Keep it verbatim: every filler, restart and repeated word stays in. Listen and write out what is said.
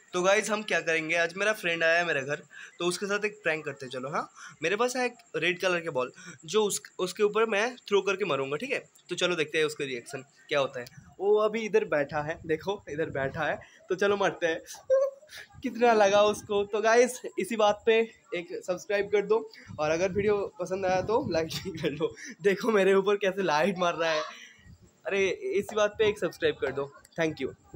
तो गाइज हम क्या करेंगे, आज मेरा फ्रेंड आया है मेरे घर, तो उसके साथ एक प्रैंक करते हैं। चलो, हाँ, मेरे पास है एक रेड कलर के बॉल, जो उस उसके ऊपर मैं थ्रो करके मारूंगा, ठीक है। तो चलो देखते हैं उसका रिएक्शन क्या होता है। वो अभी इधर बैठा है, देखो इधर बैठा है, तो चलो मारते हैं। कितना लगा उसको। तो गाइज इसी बात पे एक सब्सक्राइब कर दो, और अगर वीडियो पसंद आया तो लाइक भी कर लो। देखो मेरे ऊपर कैसे लाइट मार रहा है। अरे इसी बात पे एक सब्सक्राइब कर दो। Thank you.